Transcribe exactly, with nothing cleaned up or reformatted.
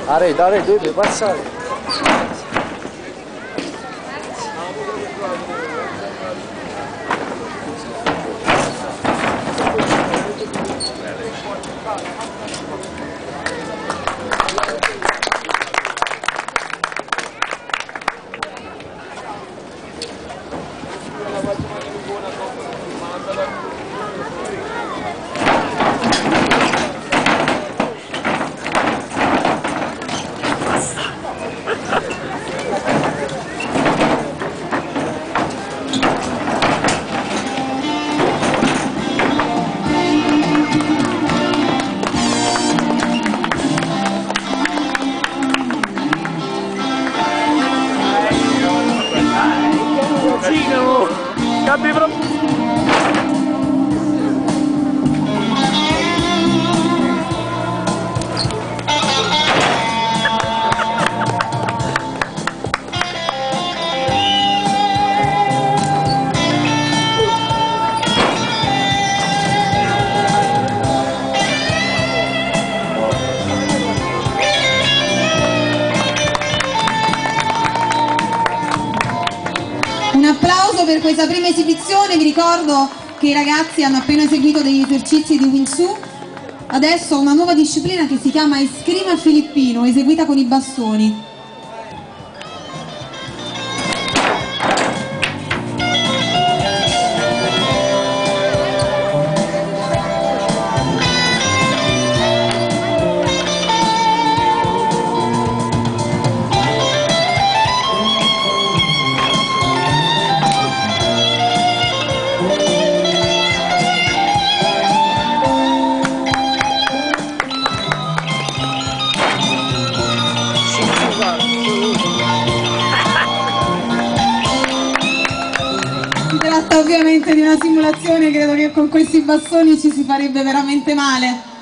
Arre, dare due, passare. Cambi proprio. Un applauso per questa prima esibizione. Vi ricordo che i ragazzi hanno appena eseguito degli esercizi di Wing Tsu. Adesso una nuova disciplina che si chiama Escrima filippino, eseguita con i bastoni. Si tratta ovviamente di una simulazione, credo che con questi bastoni ci si farebbe veramente male.